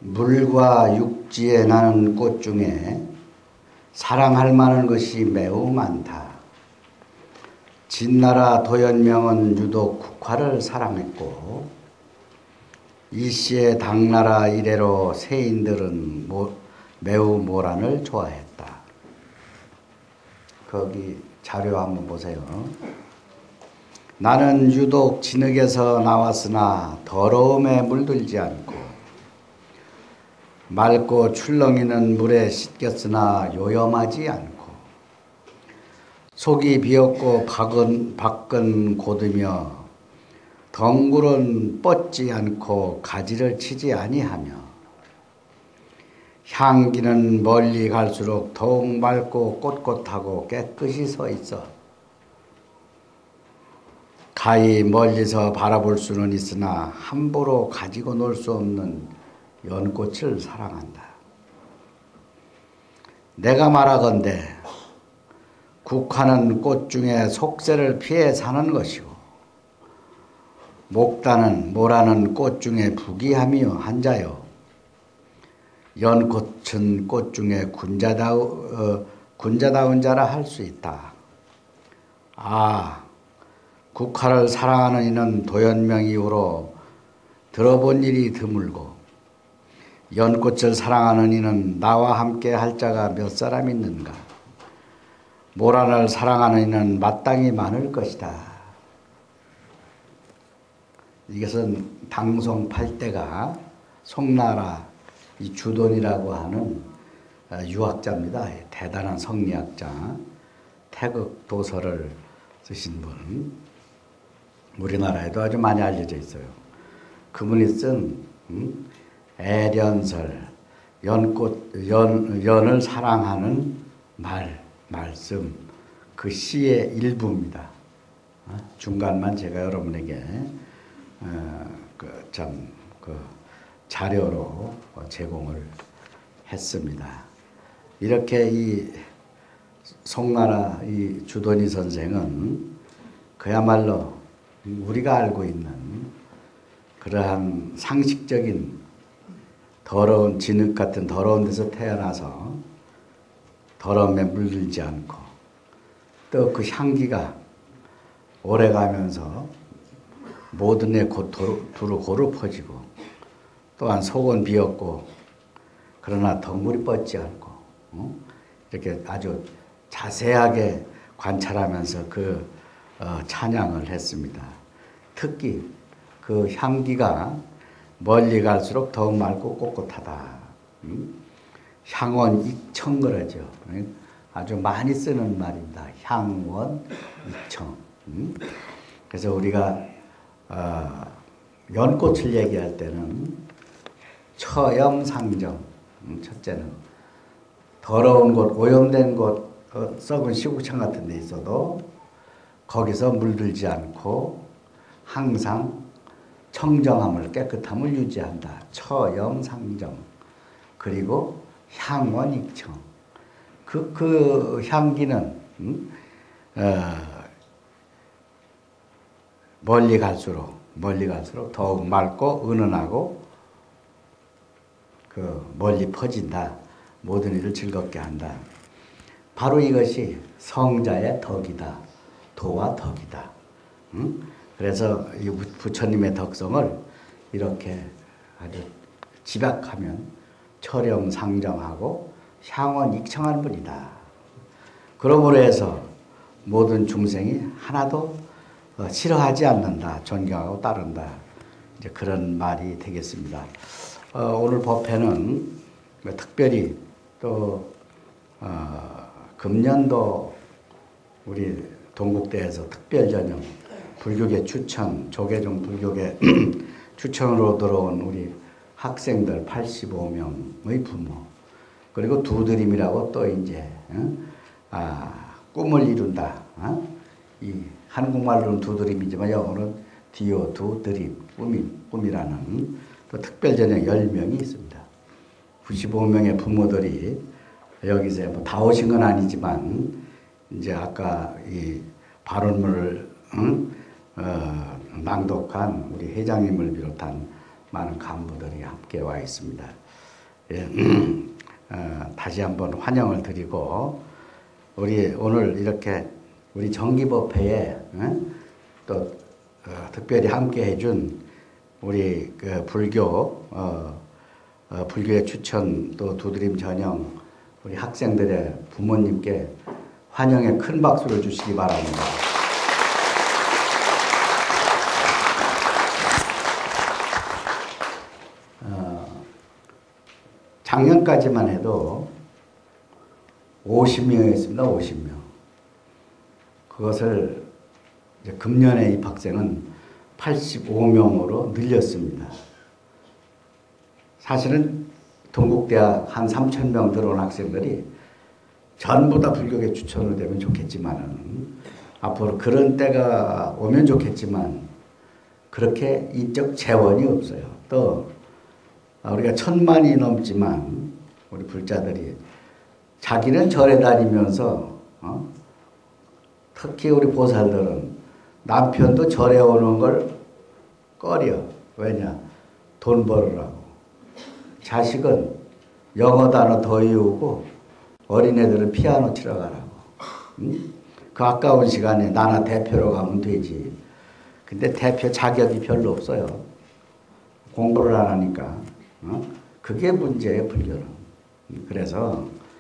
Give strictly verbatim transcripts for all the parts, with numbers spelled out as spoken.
물과 육지에 나는 꽃 중에 사랑할 만한 것이 매우 많다. 진나라 도연명은 유독 국화를 사랑했고 이씨의 당나라 이래로 세인들은 모, 매우 모란을 좋아했다. 거기 자료 한번 보세요. 나는 유독 진흙에서 나왔으나 더러움에 물들지 않고 맑고 출렁이는 물에 씻겼으나 요염하지 않고 속이 비었고 박은, 밖은 고드며 덩굴은 뻗지 않고 가지를 치지 아니하며 향기는 멀리 갈수록 더욱 맑고 꼿꼿하고 깨끗이 서 있어 가히 멀리서 바라볼 수는 있으나 함부로 가지고 놀 수 없는 연꽃을 사랑한다. 내가 말하건대 국화는 꽃 중에 속세를 피해 사는 것이고 목단은 모라는 꽃 중에 부귀하며 한자요 연꽃은 꽃 중에 군자다우, 어, 군자다운 자라 할 수 있다. 아, 국화를 사랑하는 이는 도연명 이후로 들어본 일이 드물고 연꽃을 사랑하는 이는 나와 함께 할 자가 몇 사람 있는가? 모란을 사랑하는 이는 마땅히 많을 것이다. 이것은 당송 팔 대가 송나라 이 주돈이라고 하는 유학자입니다. 대단한 성리학자, 태극 도서를 쓰신 분. 우리나라에도 아주 많이 알려져 있어요. 그분이 쓴 음, 애련설, 연꽃, 연, 연을 사랑하는 말, 말씀, 그 시의 일부입니다. 어? 중간만 제가 여러분에게 어, 그, 참, 그 자료로 제공을 했습니다. 이렇게 이 송나라 이 주돈이 선생은 그야말로 우리가 알고 있는 그러한 상식적인 더러운 진흙 같은 더러운 데서 태어나서 더러움에 물들지 않고 또 그 향기가 오래가면서 모든 애 두루 고루 퍼지고 또한 속은 비었고 그러나 덩굴이 뻗지 않고 어? 이렇게 아주 자세하게 관찰하면서 그 어, 찬양을 했습니다. 특히 그 향기가 멀리 갈수록 더욱 맑고 꼿꼿하다. 음? 향원 익청 그러죠. 아주 많이 쓰는 말입니다. 향원 익청. 음? 그래서 우리가 어, 연꽃을 얘기할 때는 처염상정. 음, 첫째는 더러운 곳, 오염된 곳, 어, 썩은 시궁창 같은 데 있어도 거기서 물들지 않고 항상 청정함을, 깨끗함을 유지한다. 처염상정. 그리고 향원익청. 그, 그 향기는 음, 어, 멀리 갈수록 멀리 갈수록 더욱 맑고 은은하고 그 멀리 퍼진다. 모든 일을 즐겁게 한다. 바로 이것이 성자의 덕이다. 도와 덕이다. 응? 그래서 이 부처님의 덕성을 이렇게 아주 집약하면 철영상정하고 향원익청한 분이다. 그러므로 해서 모든 중생이 하나도 싫어하지 않는다. 존경하고 따른다. 이제 그런 말이 되겠습니다. 어, 오늘 법회는 특별히 또 어, 금년도 우리 동국대에서 특별전형 불교계 추천, 조계종 불교계 추천으로 들어온 우리 학생들 팔십오 명의 부모 그리고 두드림이라고 또 이제 어? 아, 꿈을 이룬다. 어? 이 한국말로는 두드림이지만 영어는 디오 두드림 꿈이, 꿈이라는 또 특별전형 열 명이 있습니다. 구십오 명의 부모들이 여기서 뭐 다 오신 건 아니지만 이제 아까 이 발언문을 응? 어, 낭독한 우리 회장님을 비롯한 많은 간부들이 함께 와 있습니다. 예, 어, 다시 한번 환영을 드리고 우리 오늘 이렇게 우리 정기법회에 어? 또 어, 특별히 함께 해준 우리 그 불교 어, 어, 불교의 추천 또 두드림 전형 우리 학생들의 부모님께 환영의 큰 박수를 주시기 바랍니다. 어, 작년까지만 해도 오십 명이었습니다. 오십 명. 그것을 이제 금년에 입학생은 팔십오 명으로 늘렸습니다. 사실은 동국대학 한 삼천 명 들어온 학생들이 전부 다 불교계 추천으로 되면 좋겠지만은 앞으로 그런 때가 오면 좋겠지만 그렇게 인적 재원이 없어요. 또 우리가 천만이 넘지만 우리 불자들이 자기는 절에 다니면서 어? 특히 우리 보살들은 남편도 절에 오는 걸 꺼려. 왜냐? 돈 벌으라고. 자식은 영어 단어 더 외우고 어린애들은 피아노 치러 가라고. 응? 그 아까운 시간에 나나 대표로 가면 되지. 근데 대표 자격이 별로 없어요. 공부를 안 하니까. 어? 그게 문제예요, 불교는. 그래서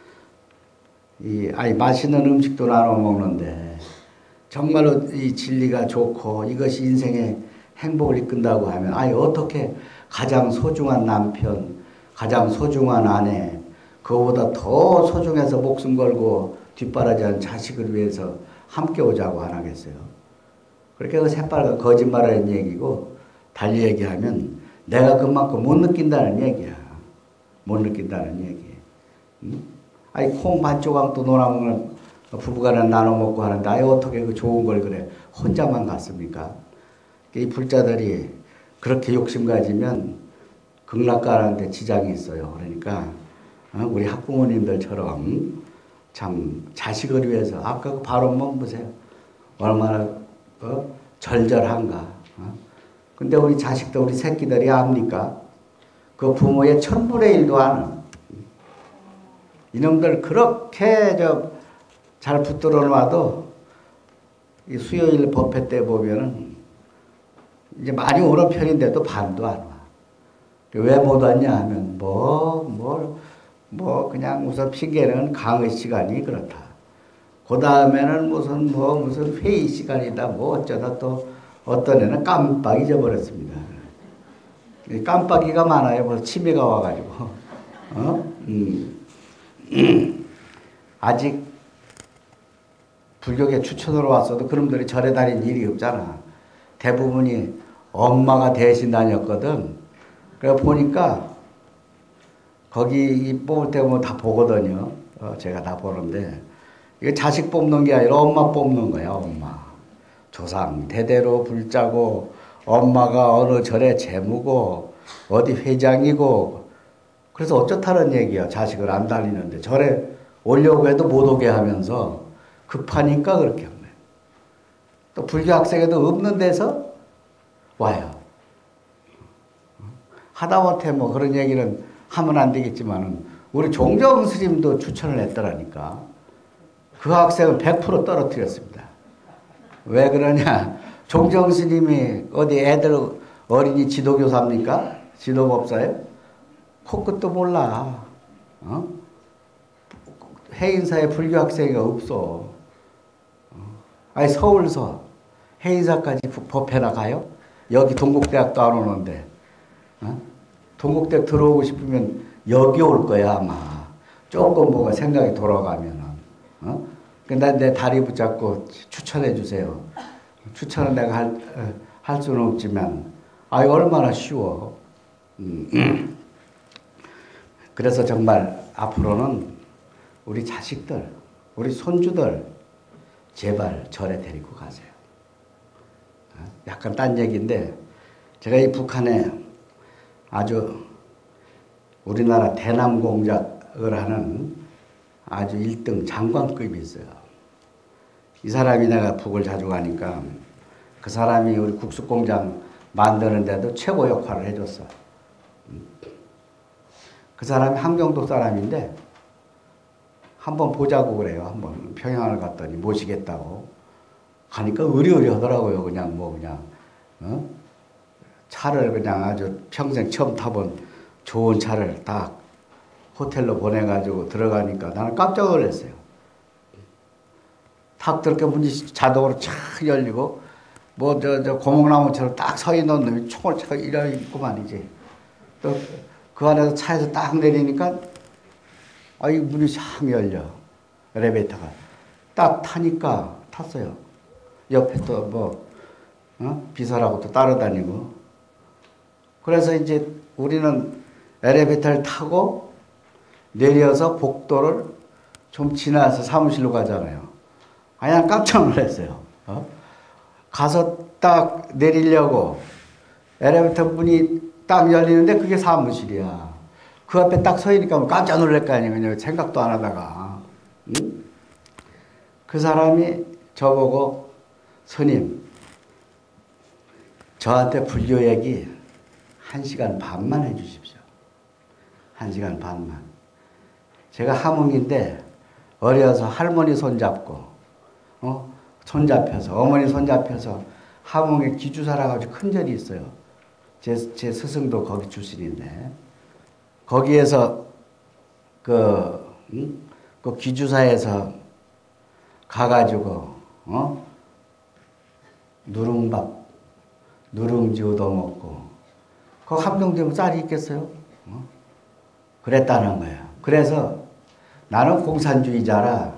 이 아이 맛있는 음식도 나눠 먹는데 정말로 이 진리가 좋고 이것이 인생의 행복을 이끈다고 하면 아이 어떻게 가장 소중한 남편, 가장 소중한 아내, 그거보다 더 소중해서 목숨 걸고 뒷바라지한 자식을 위해서 함께 오자고 안 하겠어요. 그렇게 그 새빨간 거짓말하는 얘기고 달리 얘기하면 내가 그만큼 못 느낀다는 얘기야. 못 느낀다는 얘기. 응? 아니 콩 반 조각도 놀아먹는 부부간에 나눠 먹고 하는데 아예 어떻게 그 좋은 걸 그래 혼자만 갔습니까? 이 불자들이 그렇게 욕심 가지면 극락가라는데 지장이 있어요. 그러니까 우리 학부모님들처럼 참 자식을 위해서 아까 그 발언만 보세요. 얼마나 어? 절절한가. 어? 근데 우리 자식도 우리 새끼들이 압니까? 그 부모의 천분의 일도 아는 이놈들 그렇게 저 잘 붙들어 놔도 이 수요일 법회 때 보면은 이제 많이 오는 편인데도 반도 안 와. 왜 못 왔냐 하면 뭐, 뭐, 뭐 그냥 우선 핑계는 강의 시간이 그렇다. 그 다음에는 무슨 뭐 무슨 회의 시간이다 뭐 어쩌다 또 어떤 애는 깜빡 잊어버렸습니다. 깜빡이가 많아요. 벌써 치매가 와가지고. 어? 음. 아직 불교계 추천으로 왔어도 그놈들이 절에 다닌 일이 없잖아. 대부분이 엄마가 대신 다녔거든. 그래 보니까 거기 뽑을 때 보면 다 보거든요. 어, 제가 다 보는데 이게 자식 뽑는 게 아니라 엄마 뽑는 거야. 엄마. 조상 대대로 불자고 엄마가 어느 절에 재무고 어디 회장이고 그래서 어쩌다는 얘기야. 자식을 안 다니는데 절에 오려고 해도 못 오게 하면서 급하니까 그렇게 하네. 또 불교 학생에도 없는 데서 와요. 하다못해 뭐 그런 얘기는 하면 안 되겠지만은 우리 종정 스님도 추천을 했더라니까. 그 학생은 백 퍼센트 떨어뜨렸습니다. 왜 그러냐? 종정 스님이 어디 애들 어린이 지도교사입니까? 지도법사예요? 코끝도 몰라. 어? 해인사에 불교 학생이 없어. 아니 서울서 해인사까지 법회나 가요? 여기 동국대학도 안 오는데. 어? 동국대학 들어오고 싶으면 여기 올 거야 아마. 조금 뭐가 생각이 돌아가면은. 어? 근데 내 다리 붙잡고 추천해 주세요. 추천은 내가 할, 할 수는 없지만 아이 얼마나 쉬워. 음. 그래서 정말 앞으로는 우리 자식들, 우리 손주들 제발 절에 데리고 가세요. 약간 딴 얘기인데 제가 이 북한에 아주 우리나라 대남공작을 하는 아주 일 등 장관급이 있어요. 이 사람이 내가 북을 자주 가니까 그 사람이 우리 국수공장 만드는데도 최고 역할을 해줬어. 그 사람이 함경도 사람인데 한번 보자고 그래요. 한번 평양을 갔더니 모시겠다고. 가니까 의리의리 하더라고요. 그냥 뭐 그냥 어? 차를 그냥 아주 평생 처음 타본 좋은 차를 딱 호텔로 보내가지고 들어가니까 나는 깜짝 놀랐어요. 탁 들어가 문이 자동으로 착 열리고 뭐 저 저 고목나무처럼 딱 서 있는 놈이 총을 차고 이래 있구만이지. 또 그 안에서 차에서 딱 내리니까 아 이 문이 싹 열려. 엘리베이터가 딱 타니까 탔어요. 옆에 또 뭐 어? 비서라고 또 따라다니고. 그래서 이제 우리는 엘리베이터를 타고 내려서 복도를 좀 지나서 사무실로 가잖아요. 그냥 깜짝 놀랐어요. 어? 가서 딱 내리려고 엘리베이터 문이 딱 열리는데 그게 사무실이야. 그 앞에 딱 서 있으니까 깜짝 놀랄 거 아니에요. 그냥 생각도 안 하다가. 응? 그 사람이 저보고 스님 저한테 불교 얘기 한 시간 반만 해주십시오. 한 시간 반만. 제가 하몽인데 어려서 할머니 손잡고 어? 손잡혀서 어머니 손잡혀서 하몽에 기주 살아가지고 큰 절이 있어요. 제, 제 스승도 거기 출신인데 거기에서 그, 응? 그 기주사에서 가가지고 어? 누룽밥 누룽지 얻어먹고 그 함경되면 쌀이 있겠어요? 어? 그랬다는 거예요. 그래서 나는 공산주의자라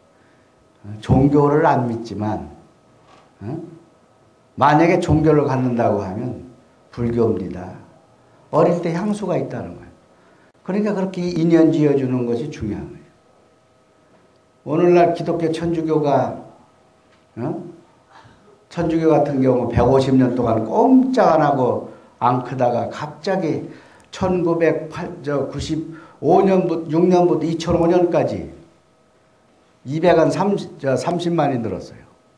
종교를 안 믿지만 어? 만약에 종교를 갖는다고 하면 불교입니다. 어릴 때 향수가 있다는 거예요. 그러니까 그렇게 인연 지어주는 것이 중요한 거예요. 오늘날 기독교 천주교가 어? 천주교 같은 경우 백오십 년 동안 꼼짝 안 하고 안 크다가 갑자기 천구백구십오 년부터 육 년부터 이천오 년까지 이백삼십만이 늘었어요.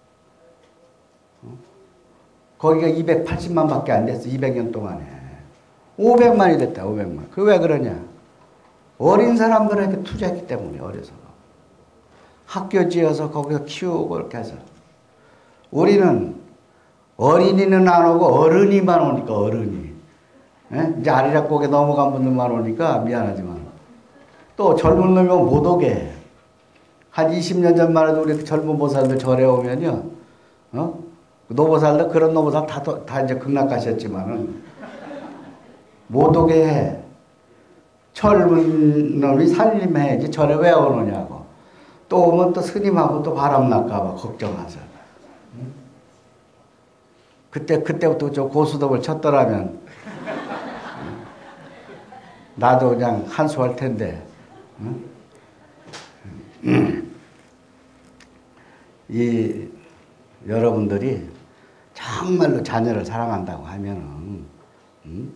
거기가 이백팔십만 밖에 안 됐어. 이백 년 동안에. 오백만이 됐다. 오백만. 그 왜 그러냐? 어린 사람들에게 투자했기 때문에 어려서. 학교 지어서 거기서 키우고 이렇게 해서. 우리는 어린이는 안 오고 어른이만 오니까 어른이. 에? 이제 아리락곡에 넘어간 분들만 오니까 미안하지만. 또 젊은 놈이 못 오게. 한 이십 년 전만 해도 우리 젊은 보살들 절에 오면요. 어? 노보살들 그런 노보살 다, 다 이제 극락가셨지만은 못 오게 해. 젊은 놈이 살림해야지 절에 왜 오느냐고. 또 오면 또 스님하고 또 바람날까봐 걱정하죠. 응? 그때, 그때부터 저 고수톱을 쳤더라면 나도 그냥 한수할 텐데. 응? 이 여러분들이 정말로 자녀를 사랑한다고 하면은 음?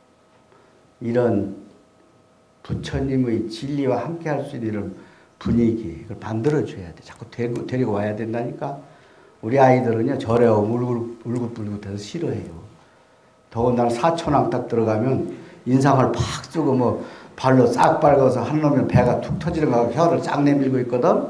이런 부처님의 진리와 함께 할 수 있는 이런 분위기 그걸 만들어줘야 돼. 자꾸 데리고, 데리고 와야 된다니까. 우리 아이들은요 절에 오면 울긋불긋해서 싫어해요. 더군다나 사촌왕 딱 들어가면 인상을 팍 쓰고 뭐 발로 싹 밟아서 한 놈이 배가 툭 터지는 거 혀를 쫙 내밀고 있거든.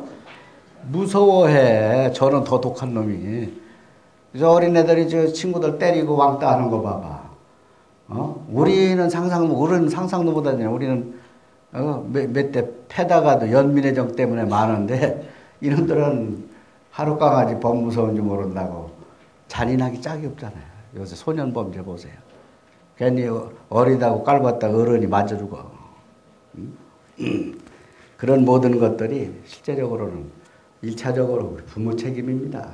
무서워해. 저는 더 독한 놈이. 그래서 어린애들이 저 친구들 때리고 왕따 하는 거 봐봐. 어? 우리는 상상도, 우리는 상상도 못하냐. 우리는, 어, 몇, 몇 대 패다가도 연민의정 때문에 많은데, 이놈들은 하루 강아지 범 무서운지 모른다고 잔인하기 짝이 없잖아요. 요새 소년범죄 보세요. 괜히 어리다고 깔봤다가 어른이 맞아주고. 음? 그런 모든 것들이 실제적으로는 일차적으로 우리 부모 책임입니다.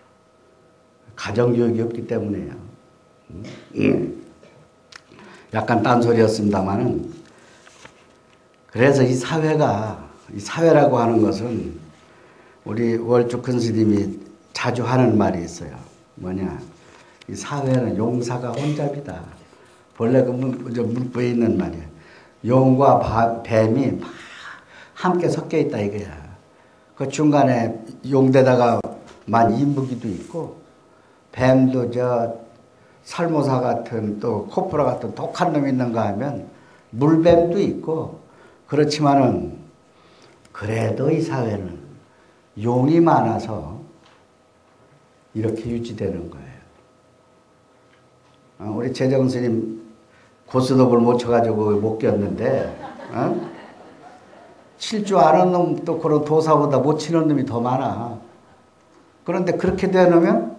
가정교육이 없기 때문에요. 음. 약간 딴소리였습니다만은 그래서 이 사회가 이 사회라고 하는 것은 우리 월주 큰 스님이 자주 하는 말이 있어요. 뭐냐? 이 사회는 용사가 혼잡이다. 본래 그 문, 문부에 있는 말이야. 용과 바, 뱀이 막 함께 섞여 있다 이거야. 그 중간에 용대다가 만 인부기도 있고 뱀도 저 살모사 같은 또 코프라 같은 독한 놈이 있는가 하면 물뱀도 있고 그렇지만은 그래도 이 사회는 용이 많아서 이렇게 유지되는 거예요. 어, 우리 재정 스님 고스톱을 못 쳐가지고 못 꼈는데 어? 칠 줄 아는 놈 또 그런 도사보다 못 치는 놈이 더 많아. 그런데 그렇게 되놓으면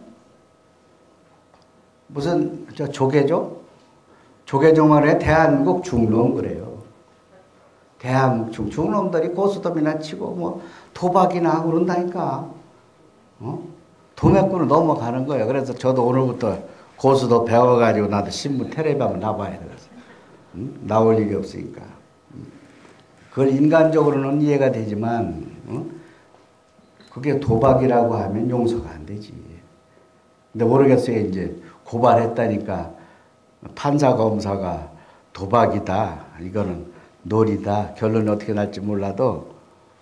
무슨 저 조계종? 조계종만에 대한민국 중놈 그래요. 대한민국 중, 중놈들이 고스톱이나 치고 뭐 도박이나 하고 그런다니까. 어? 도매꾼으로 넘어가는 거예요. 그래서 저도 오늘부터 고스톱 배워가지고 나도 신문 텔레비 한번 나봐야 되겠어요. 응? 나올 일이 없으니까. 그걸 인간적으로는 이해가 되지만 어? 그게 도박이라고 하면 용서가 안 되지. 근데 모르겠어요. 이제 고발했다니까 판사 검사가 도박이다. 이거는 놀이다. 결론이 어떻게 날지 몰라도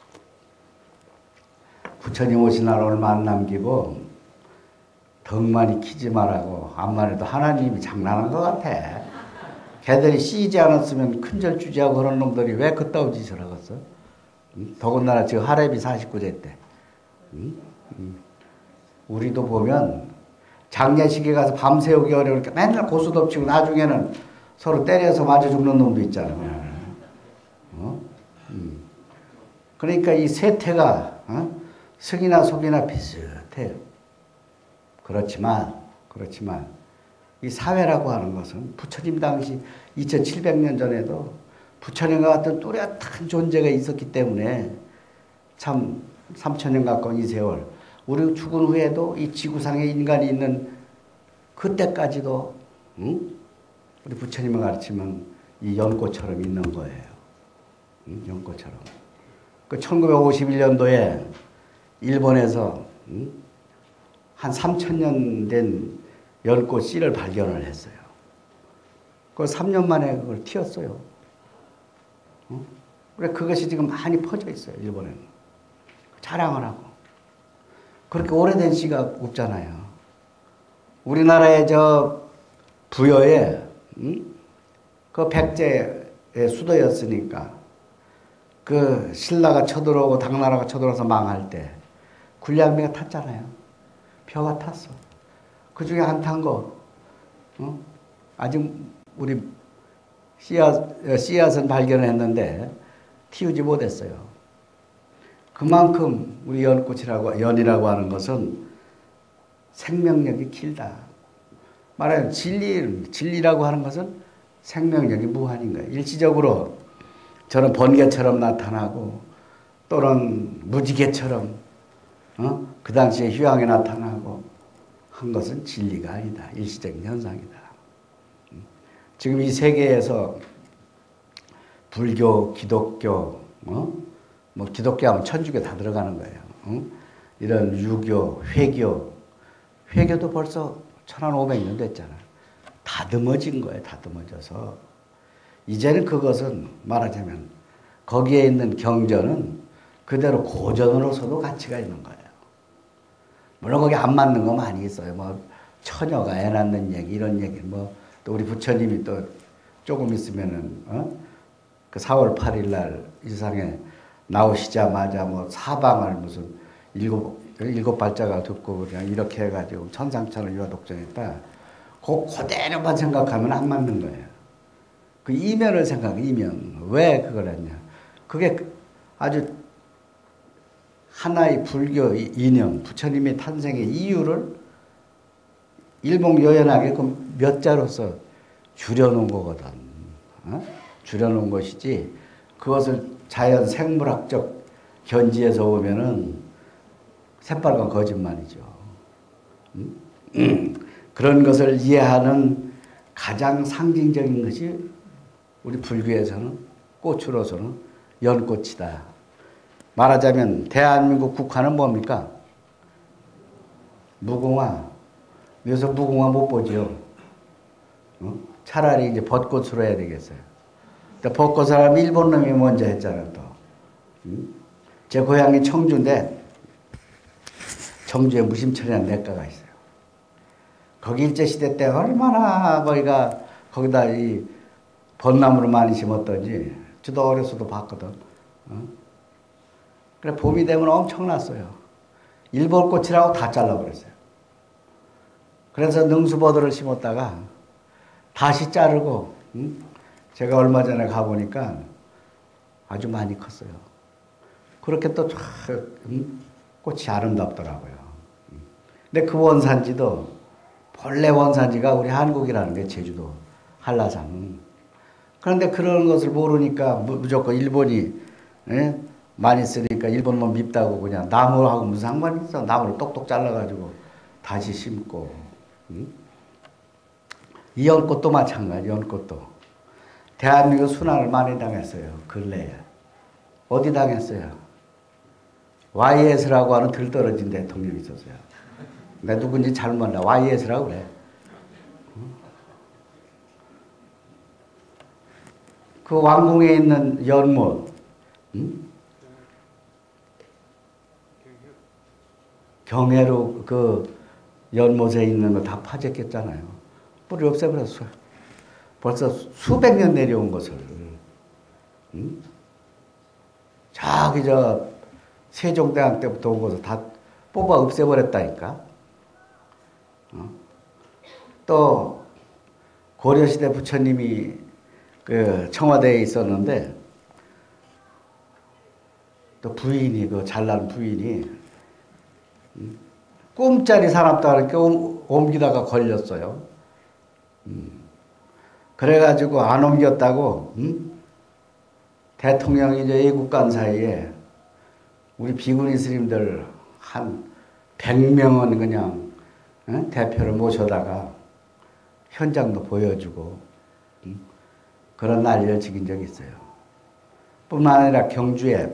부처님 오신 날 얼마 안 남기고 덕만이 키지 말라고 암만 해도 하나님이 장난한 것 같아. 걔들이 씌지 않았으면 큰절 주지하고 그런 놈들이 왜 그따위 짓을 하겠어? 응? 더군다나 지금 하랩이 사십구 세 때. 응? 응. 우리도 보면 장례식에 가서 밤새우기 어려우니까 맨날 고스톱 치고 나중에는 서로 때려서 맞아 죽는 놈도 있잖아. 어? 응. 그러니까 이 세태가 어? 승이나 속이나 비슷해요. 그렇지만 그렇지만 이 사회라고 하는 것은 부처님 당시 이천칠백 년 전에도 부처님과 같은 뚜렷한 존재가 있었기 때문에 참 삼천 년 가까운 이 세월 우리 죽은 후에도 이 지구상에 인간이 있는 그때까지도 응? 우리 부처님을 가르치면 이 연꽃처럼 있는 거예요. 응? 연꽃처럼. 그 천구백오십일 년도에 일본에서 응? 한 삼천 년 된 연꽃 씨를 발견을 했어요. 그 삼 년 만에 그걸 튀었어요. 어? 그래 그것이 지금 많이 퍼져 있어요. 일본에는. 자랑을 하고. 그렇게 오래된 씨가 없잖아요. 우리나라의 저 부여에 응? 그 백제의 수도였으니까 그 신라가 쳐들어오고 당나라가 쳐들어와서 망할 때 군량미가 탔잖아요. 표가 탔어. 그 중에 안 탄 거, 어? 아직 우리 씨앗, 씨앗은 발견했는데 틔우지 못했어요. 그만큼 우리 연꽃이라고, 연이라고 하는 것은 생명력이 길다. 말하자면 진리, 진리라고 하는 것은 생명력이 무한인 거예요. 일시적으로 저는 번개처럼 나타나고 또는 무지개처럼 어? 그 당시에 휴양에 나타나고 한 것은 진리가 아니다. 일시적인 현상이다. 지금 이 세계에서 불교, 기독교, 어? 뭐 기독교 하면 천주교 다 들어가는 거예요. 어? 이런 유교, 회교, 회교도 벌써 천오백 년 됐잖아. 다듬어진 거예요. 다듬어져서. 이제는 그것은 말하자면 거기에 있는 경전은 그대로 고전으로서도 가치가 있는 거예요. 물론 거기 안 맞는 거 많이 있어요. 뭐 처녀가 애 낳는 얘기 이런 얘기 뭐 또 우리 부처님이 또 조금 있으면은 어? 그 사월 팔일 날 이 세상에 나오시자마자 뭐 사방을 무슨 일곱 일곱 발자가 듣고 그냥 이렇게 해가지고 천상천을 유화독전했다. 그 그대로만 생각하면 안 맞는 거예요. 그 이면을 생각해. 이면 왜 그걸 했냐? 그게 아주 하나의 불교 이념, 부처님의 탄생의 이유를 일목요연하게 그 몇 자로서 줄여놓은 거거든. 어? 줄여놓은 것이지 그것을 자연 생물학적 견지에서 보면은 새빨간 거짓말이죠. 음? 그런 것을 이해하는 가장 상징적인 것이 우리 불교에서는 꽃으로서는 연꽃이다. 말하자면 대한민국 국화는 뭡니까? 무궁화. 여기서 무궁화 못 보죠. 어? 차라리 이제 벚꽃으로 해야 되겠어요. 벚꽃을 하면 일본 놈이 먼저 했잖아요. 또. 응? 제 고향이 청주인데 청주에 무심천이라는 냇가가 있어요. 거기 일제시대 때 얼마나 거기가 거기다 이 벚나무를 많이 심었던지 저도 어려서도 봤거든. 어? 그래 봄이 되면 엄청났어요. 일벌꽃이라고 다 잘라버렸어요. 그래서 능수버들을 심었다가 다시 자르고 응? 제가 얼마 전에 가보니까 아주 많이 컸어요. 그렇게 또 쫙 응? 꽃이 아름답더라고요. 근데 그 원산지도 본래 원산지가 우리 한국이라는 게 제주도 한라산. 그런데 그런 것을 모르니까 무조건 일본이 예? 많이 쓰니까 일본만 밉다고 그냥 나무하고 무슨 상관이 있어. 나무를 똑똑 잘라가지고 다시 심고. 응? 이 연꽃도 마찬가지. 연꽃도 대한민국 순환을 많이 당했어요. 근래에. 어디 당했어요? 와이에스라고 하는 들떨어진 대통령이 있었어요. 내가 누군지 잘 몰라. 와이에스라고 그래. 그 왕궁에 있는 연못, 응? 경회로 그 연못에 있는 거 다 파재꼈잖아요. 뿌리 없애버렸어요. 벌써 수백 년 내려온 것을. 응? 저기 저 세종대왕 때부터 온 것을 다 뽑아 없애버렸다니까. 어? 또 고려시대 부처님이 그 청와대에 있었는데 또 부인이 그 잘난 부인이 음, 꿈자리 사납다 이렇게 옮기다가 걸렸어요. 음, 그래가지고 안 옮겼다고 음? 대통령이 이제 애국간 사이에 우리 비구니 스님들 한 백 명은 그냥 어? 대표를 모셔다가 현장도 보여주고 음? 그런 난리를 지긴 적이 있어요. 뿐만 아니라 경주에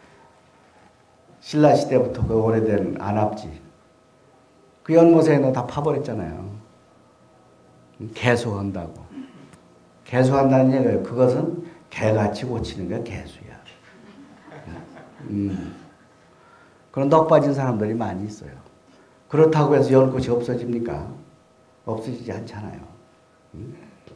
신라시대부터 그 오래된 안압지 그 연못에는 다 파버렸잖아요. 개수한다고. 개수한다는 얘기예요. 그것은 개같이 고치는 게 개수야. 음. 그런 넋 빠진 사람들이 많이 있어요. 그렇다고 해서 연꽃이 없어집니까? 없어지지 않잖아요. 음.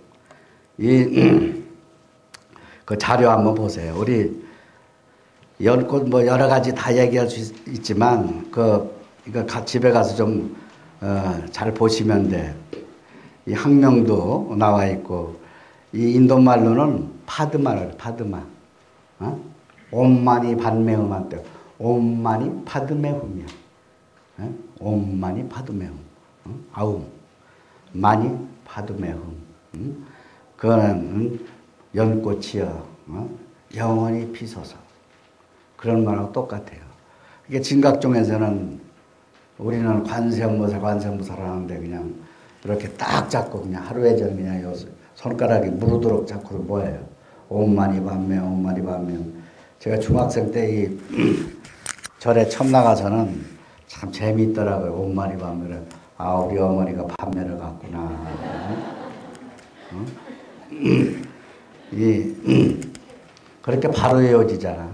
이, 그 자료 한번 보세요. 우리 연꽃 뭐 여러 가지 다 얘기할 수 있지만, 그, 이거 집에 가서 좀, 어, 잘 보시면 돼. 이 학명도 나와 있고, 이 인도 말로는 파드마를, 파드마. 어? 옴마니 반매음한 때, 옴마니 파드매음이야. 어? 옴마니 파드매음. 어? 아움. 마니 파드매음. 응? 그거는 연꽃이여 어? 영원히 피소서. 그런 말하고 똑같아요. 이게 진각종에서는 우리는 관세음보살 관세음보살 하는데 그냥 이렇게 딱 잡고 그냥 하루에 전 그냥 요 손가락이 무르도록 잡고 뭐예요? 옴마니 반매 옴마니 반매. 제가 중학생 때 이 절에 처음 나가서는 참 재미있더라고요. 옴마니 반매를. 아 우리 어머니가 반매를 갔구나. 어? 이 그렇게 바로 외워지잖아.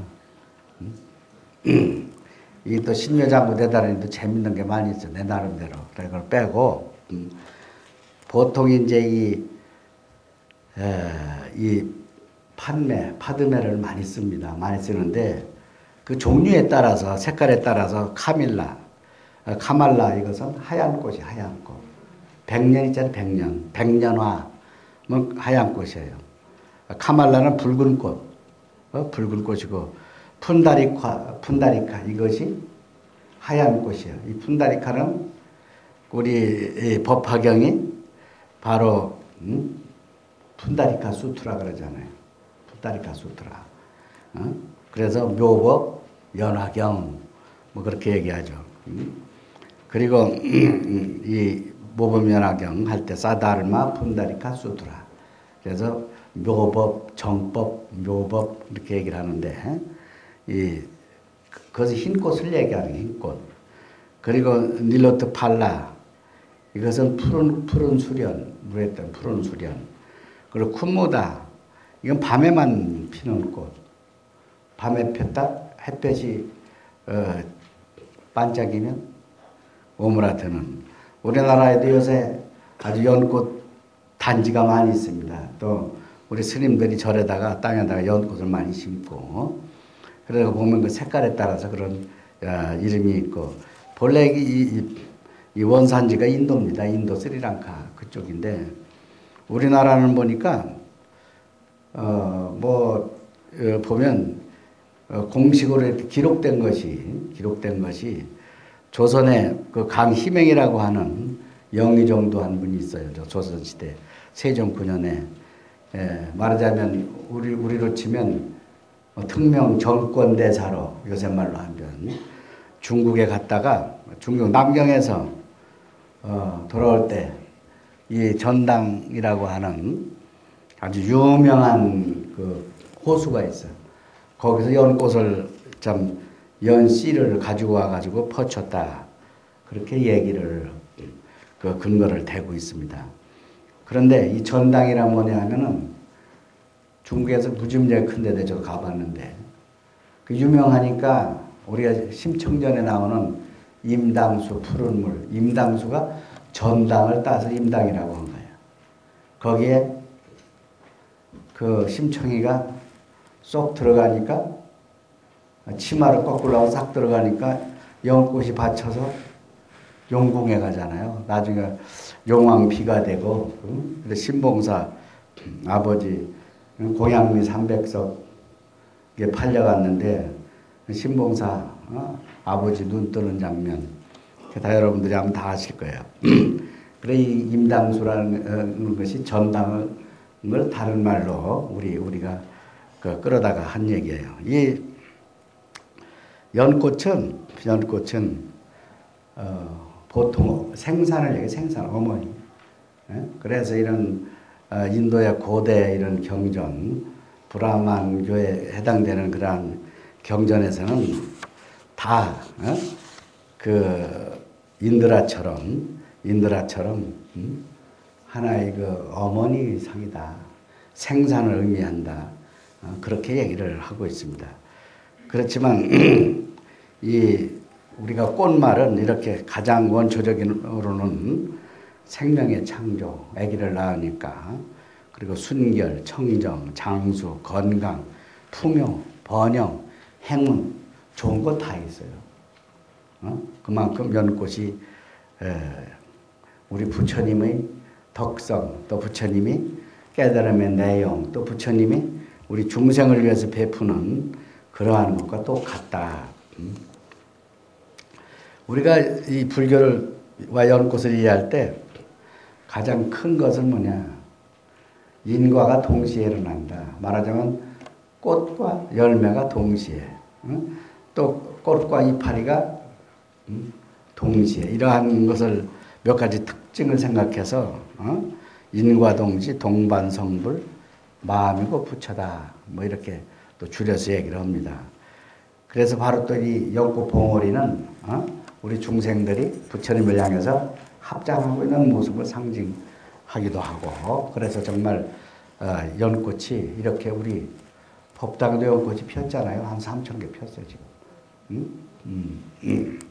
이 또 신묘장구 대단히도 재밌는 게 많이 있어. 내 나름대로. 그래 그걸 빼고 음. 보통 이제 이, 에, 이 판매, 파드매를 많이 씁니다. 많이 쓰는데 그 종류에 따라서 색깔에 따라서 카밀라, 카말라 이것은 하얀 꽃이 하얀 꽃. 백년이짜리 백년, 백년화 뭐 하얀 꽃이에요. 카말라는 붉은 꽃, 어? 붉은 꽃이고 푼다리카, 푼다리카 이것이 하얀 꽃이에요. 이 푼다리카는 우리 법화경이 바로 음? 푼다리카 수트라 그러잖아요. 푼다리카 수트라. 어? 그래서 묘법, 연화경 뭐 그렇게 얘기하죠. 음? 그리고 음, 이 모범 연화경 할 때 사다르마 푼다리카 수트라. 그래서 묘법, 정법, 묘법 이렇게 얘기를 하는데 이 그것은 흰 꽃을 얘기하는 게 흰 꽃. 그리고 닐로트 팔라 이것은 푸른 푸른 수련 물에 있던 푸른 수련. 그리고 쿤무다 이건 밤에만 피는 꽃. 밤에 폈다 햇볕이 어, 반짝이면 오므라드는. 우리나라에도 요새 아주 연꽃 단지가 많이 있습니다. 또 우리 스님들이 절에다가 땅에다가 연꽃을 많이 심고 그래서 보면 그 색깔에 따라서 그런 야, 이름이 있고 본래 이, 이, 이 원산지가 인도입니다. 인도 스리랑카 그쪽인데 우리나라는 보니까 어, 뭐 어, 보면 어, 공식으로 이렇게 기록된 것이 기록된 것이 조선의 그 강희맹이라고 하는 영의정도 한 분이 있어요. 저 조선시대 세종 구 년에 예, 말하자면 우리 우리로 치면 어, 특명 정권대사로 요새 말로 하면 중국에 갔다가 중국 남경에서 어, 돌아올 때 이 전당이라고 하는 아주 유명한 그 호수가 있어요. 거기서 연꽃을 참 연씨를 가지고 와가지고 퍼쳤다. 그렇게 얘기를 그 근거를 대고 있습니다. 그런데 이 전당이란 뭐냐 하면은 중국에서 무지무지하게 큰 데대 저 가봤는데 그 유명하니까 우리가 심청전에 나오는 임당수 푸른 물 임당수가 전당을 따서 임당이라고 한 거예요. 거기에 그 심청이가 쏙 들어가니까 치마를 거꾸로 하고 싹 들어가니까 연꽃이 받쳐서 용궁에 가잖아요. 나중에 용왕비가 되고 응? 신봉사 아버지 공양미 삼백석에 팔려갔는데 신봉사 어? 아버지 눈 뜨는 장면 다 여러분들이 아마 다 아실 거예요. 그래 이 임당수라는 것이 전당을 다른 말로 우리 우리가 그 끌어다가 한 얘기예요. 이 연꽃은 연꽃은 어, 보통 생산을 얘기 생산 어머니. 예? 그래서 이런 어, 인도의 고대 이런 경전 브라만 교에 해당되는 그러한 경전에서는 다 어? 그 인드라처럼 인드라처럼 음? 하나의 그 어머니 상이다. 생산을 의미한다. 어, 그렇게 얘기를 하고 있습니다. 그렇지만 이 우리가 꽃말은 이렇게 가장 원초적으로는 생명의 창조, 아기를 낳으니까 그리고 순결, 청정, 장수, 건강, 풍요, 번영, 행운 좋은 거 다 있어요. 어? 그만큼 연꽃이 에, 우리 부처님의 덕성, 또 부처님이 깨달음의 내용, 또 부처님이 우리 중생을 위해서 베푸는 그러한 것과 똑같다. 음? 우리가 이 불교를 와 연꽃을 이해할 때 가장 큰 것은 뭐냐? 인과가 동시에 일어난다. 말하자면 꽃과 열매가 동시에, 응? 또 꽃과 이파리가 응? 동시에 이러한 것을 몇 가지 특징을 생각해서 어? 인과동지 동반성불 마음이고 부처다. 뭐 이렇게 또 줄여서 얘기를 합니다. 그래서 바로 또 이 연꽃 봉오리는 어? 우리 중생들이 부처님을 향해서 합장하고 있는 모습을 상징하기도 하고 그래서 정말 어, 연꽃이 이렇게 우리 법당도 연꽃이 폈잖아요. 한 삼천 개 폈어요 지금. 응? 음, 음.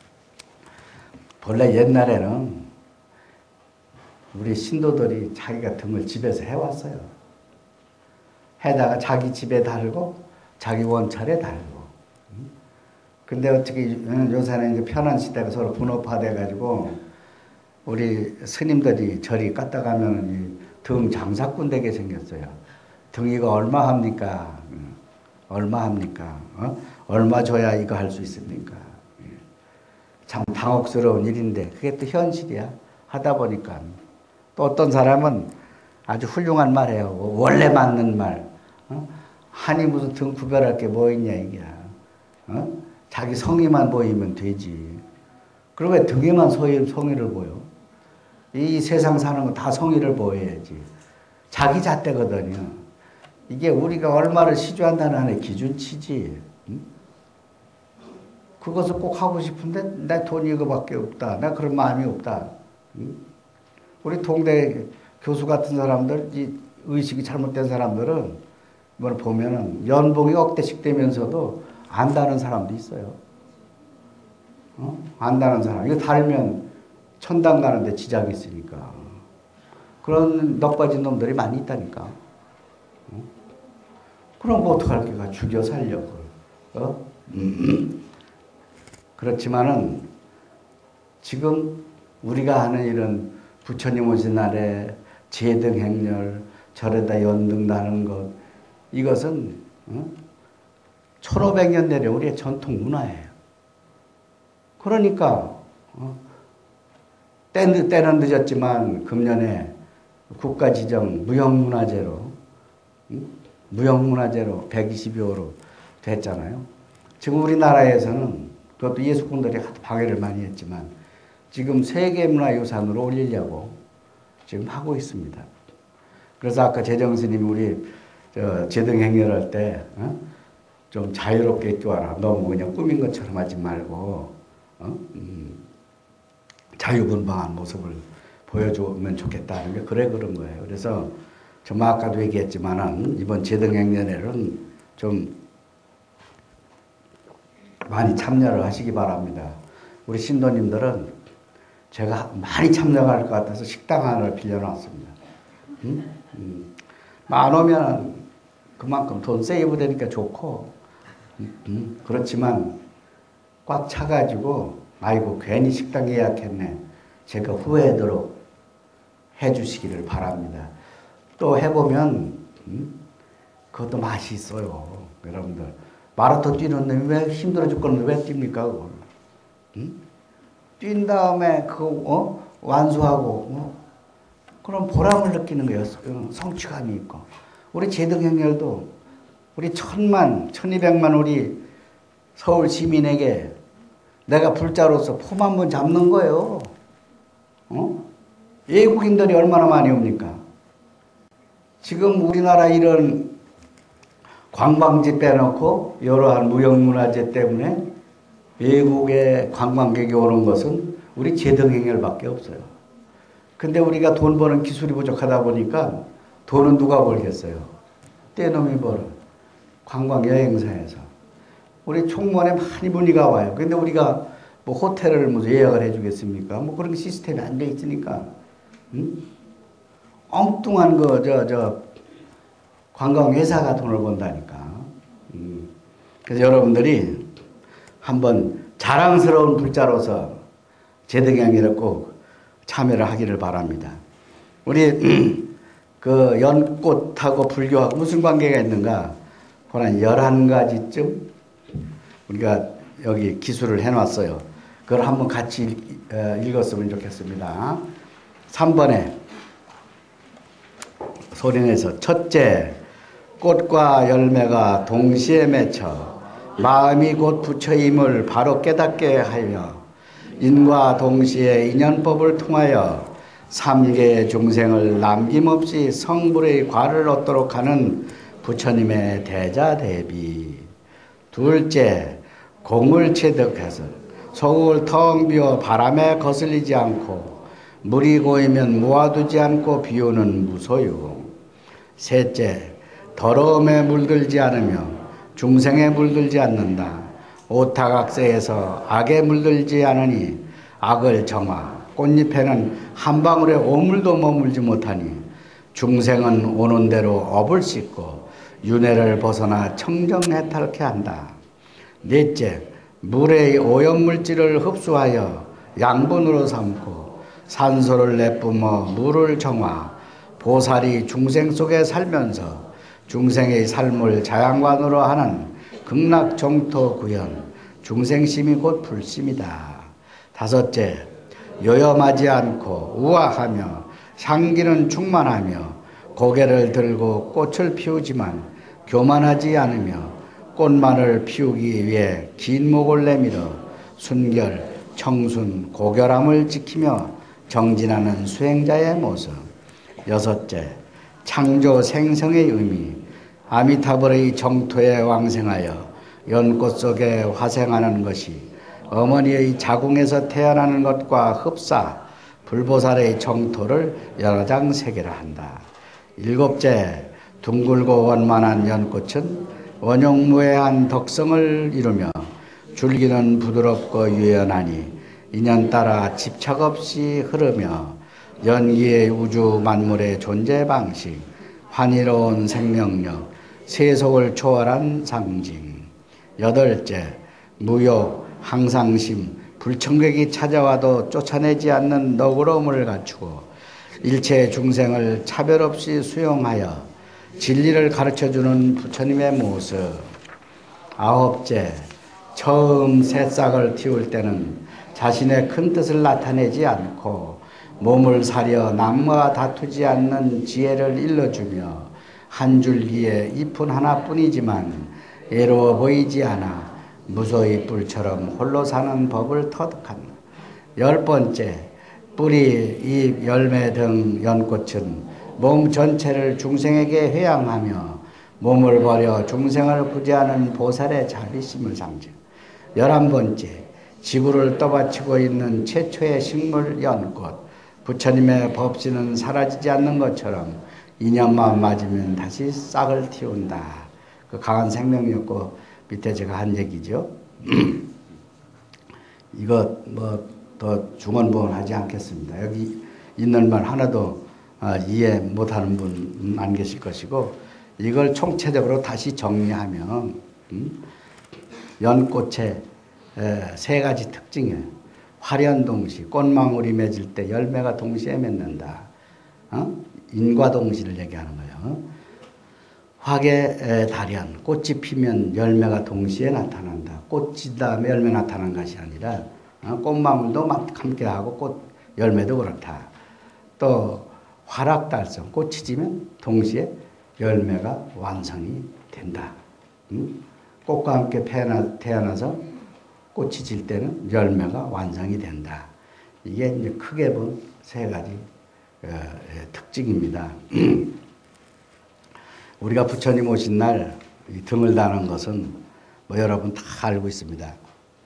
본래 옛날에는 우리 신도들이 자기가 등을 집에서 해왔어요. 해다가 자기 집에 달고 자기 원찰에 달고. 근데 어떻게 요새는 이제 편한 시대가 서로 분업화돼가지고 우리 스님들이 절이 갔다 가면 등 장사꾼 되게 생겼어요. 등이가 얼마 합니까? 얼마 합니까? 어? 얼마 줘야 이거 할 수 있습니까? 참 당혹스러운 일인데 그게 또 현실이야. 하다 보니까 또 어떤 사람은 아주 훌륭한 말 해요. 원래 맞는 말. 어? 한이 무슨 등 구별할 게 뭐 있냐 이게. 어? 자기 성의만 보이면 되지. 그리고 왜 등에만 성의, 성의를 보여? 이 세상 사는 거 다 성의를 보여야지. 자기 잣대거든요. 이게 우리가 얼마를 시주한다는 하나의 기준치지. 응? 그것을 꼭 하고 싶은데 내 돈이 이거밖에 없다. 나 그런 마음이 없다. 응? 우리 동대 교수 같은 사람들, 이 의식이 잘못된 사람들은 이걸 보면은 연봉이 억대씩 되면서도 안다는 사람도 있어요. 어? 안다는 사람. 이거 달면 천당 가는데 지장이 있으니까. 그런 넉 빠진 놈들이 많이 있다니까. 그럼 뭐 어떡할 게가 죽여 살려 그걸. 어? 음. 그렇지만은 지금 우리가 하는 이런 부처님 오신 날에 제등 행렬 절에다 연등다는 것, 이것은 어? 천오백 년 내려 우리의 전통 문화예요. 그러니까 어? 때는, 때는 늦었지만 금년에 국가 지정 무형문화재로 응? 무형문화재로 백이십여 호로 됐잖아요. 지금 우리나라에서는 그것도 예술꾼들이 방해를 많이 했지만 지금 세계문화유산으로 올리려고 지금 하고 있습니다. 그래서 아까 재정스님이 우리 저 제등 행렬할 때 좀 어? 자유롭게 입고 와라. 너무 그냥 꾸민 것처럼 하지 말고 어? 음, 자유분방한 모습을 보여주면 좋겠다는 게 그래 그런 거예요. 그래서 정말 아까도 얘기했지만은 이번 제등 행렬에는 좀 많이 참여를 하시기 바랍니다. 우리 신도님들은 제가 많이 참여할 것 같아서 식당 하나를 빌려놨습니다. 응? 음. 안 오면 그만큼 돈 세이브 되니까 좋고, 음. 그렇지만 꽉 차가지고 아이고 괜히 식당 예약했네. 제가 후회하도록 해주시기를 바랍니다. 또 해보면 음? 그것도 맛이 있어요. 여러분들 마라톤 뛰는 놈이 왜 힘들어 죽겠는데 왜 뜁니까 그걸? 음? 뛴 다음에 그 어? 완수하고 어? 그런 보람을 느끼는 거예요. 성취감이 있고. 우리 제등행렬도 우리 천만, 천이백만 우리 서울 시민에게 내가 불자로서 폼 한번 잡는 거예요. 어? 외국인들이 얼마나 많이 옵니까? 지금 우리나라 이런 관광지 빼놓고 여러한 무형문화재 때문에 외국의 관광객이 오는 것은 우리 제등행렬밖에 없어요. 근데 우리가 돈 버는 기술이 부족하다 보니까 돈은 누가 벌겠어요? 떼놈이 벌어. 관광 여행사에서. 우리 총무원에 많이 문의가 와요. 근데 우리가 뭐 호텔을 무슨 예약을 해주겠습니까? 뭐 그런 시스템이 안 돼 있으니까. 응? 엉뚱한 거, 저, 저, 관광회사가 돈을 번다니까. 음. 그래서 여러분들이 한번 자랑스러운 불자로서 제등행렬에 꼭 참여를 하기를 바랍니다. 우리 그 연꽃하고 불교하고 무슨 관계가 있는가? 한 열한 가지쯤 우리가 여기 기술을 해놨어요. 그걸 한번 같이 읽었으면 좋겠습니다. 삼 번에 소리내서 첫째, 꽃과 열매가 동시에 맺혀 마음이 곧 부처임을 바로 깨닫게 하여 인과 동시에 인연법을 통하여 삼계의 중생을 남김없이 성불의 과를 얻도록 하는 부처님의 대자대비. 둘째, 공을 체득해서 속을 텅 비워 바람에 거슬리지 않고 물이 고이면 모아두지 않고 비우는 무소유. 셋째, 더러움에 물들지 않으며 중생에 물들지 않는다. 오타각세에서 악에 물들지 않으니 악을 정화. 꽃잎에는 한 방울의 오물도 머물지 못하니 중생은 오는 대로 업을 씻고 윤회를 벗어나 청정해탈케 한다. 넷째, 물의 오염물질을 흡수하여 양분으로 삼고 산소를 내뿜어 물을 정화. 보살이 중생 속에 살면서 중생의 삶을 자양관으로 하는 극락정토 구현. 중생심이 곧 불심이다. 다섯째, 요염하지 않고 우아하며 향기는 충만하며 고개를 들고 꽃을 피우지만 교만하지 않으며 꽃만을 피우기 위해 긴 목을 내밀어 순결, 청순, 고결함을 지키며 정진하는 수행자의 모습. 여섯째, 창조 생성의 의미. 아미타불의 정토에 왕생하여 연꽃 속에 화생하는 것이 어머니의 자궁에서 태어나는 것과 흡사 불보살의 정토를 여러 장 새기라 한다. 일곱째, 둥글고 원만한 연꽃은 원용무해한 덕성을 이루며 줄기는 부드럽고 유연하니 인연 따라 집착 없이 흐르며 연기의 우주 만물의 존재 방식, 환희로운 생명력, 세속을 초월한 상징. 여덟째, 무욕, 항상심, 불청객이 찾아와도 쫓아내지 않는 너그러움을 갖추고 일체 중생을 차별 없이 수용하여 진리를 가르쳐주는 부처님의 모습. 아홉째, 처음 새싹을 틔울 때는 자신의 큰 뜻을 나타내지 않고 몸을 사려 남과 다투지 않는 지혜를 일러주며 한 줄기에 잎은 하나뿐이지만 애로워 보이지 않아 무소의 뿔처럼 홀로 사는 법을 터득한다. 열 번째, 뿌리, 잎, 열매 등 연꽃은 몸 전체를 중생에게 회양하며 몸을 버려 중생을 구제하는 보살의 자비심을 상징. 열한 번째, 지구를 떠받치고 있는 최초의 식물 연꽃. 부처님의 법신은 사라지지 않는 것처럼 인연만 맞으면 다시 싹을 틔운다. 그 강한 생명이었고 밑에 제가 한 얘기죠. 이거 뭐 더 중언부언하지 않겠습니다. 여기 있는 말 하나도 이해 못하는 분 안 계실 것이고 이걸 총체적으로 다시 정리하면 연꽃의 세 가지 특징이에요. 화련동시, 꽃망울이 맺을 때 열매가 동시에 맺는다. 어? 인과동시를 얘기하는 거예요. 화계달연, 꽃이 피면 열매가 동시에 나타난다. 꽃이 다음에 열매 나타나는 것이 아니라 어? 꽃망울도 함께하고 꽃 열매도 그렇다. 또 화락달성, 꽃이 지면 동시에 열매가 완성이 된다. 응? 꽃과 함께 태어나, 태어나서 꽃이 질 때는 열매가 완성이 된다. 이게 이제 크게 본 세 가지 어, 특징입니다. 우리가 부처님 오신 날 등을 다는 것은 뭐 여러분 다 알고 있습니다.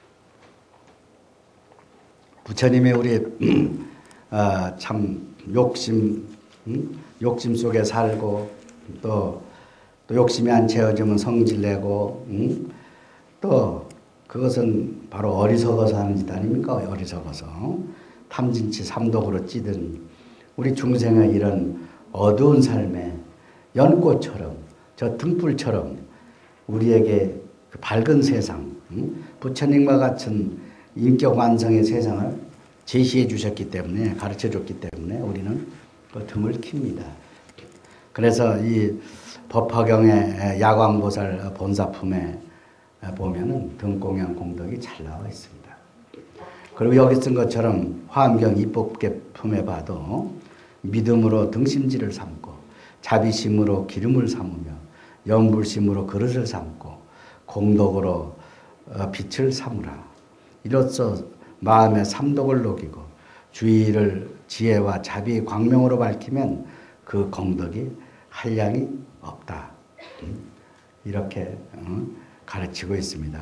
부처님이 우리 어, 참 욕심 음? 욕심 속에 살고 또, 또 욕심이 안 채워지면 성질내고 음? 또 그것은 바로 어리석어서 하는 짓 아닙니까? 어리석어서 탐진치 삼독으로 찌든 우리 중생의 이런 어두운 삶에 연꽃처럼 저 등불처럼 우리에게 그 밝은 세상 음? 부처님과 같은 인격 완성의 세상을 제시해 주셨기 때문에 가르쳐 줬기 때문에 우리는 그 등을 킵니다. 그래서 이 법화경의 야광보살 본사품에 보면은 등공양 공덕이 잘 나와 있습니다. 그리고 여기 쓴 것처럼 화엄경 입법계품에 봐도 믿음으로 등심지를 삼고 자비심으로 기름을 삼으며 염불심으로 그릇을 삼고 공덕으로 빛을 삼으라. 이로써 마음의 삼독을 녹이고 주의를 지혜와 자비의 광명으로 밝히면 그 공덕이 한량이 없다. 이렇게 가르치고 있습니다.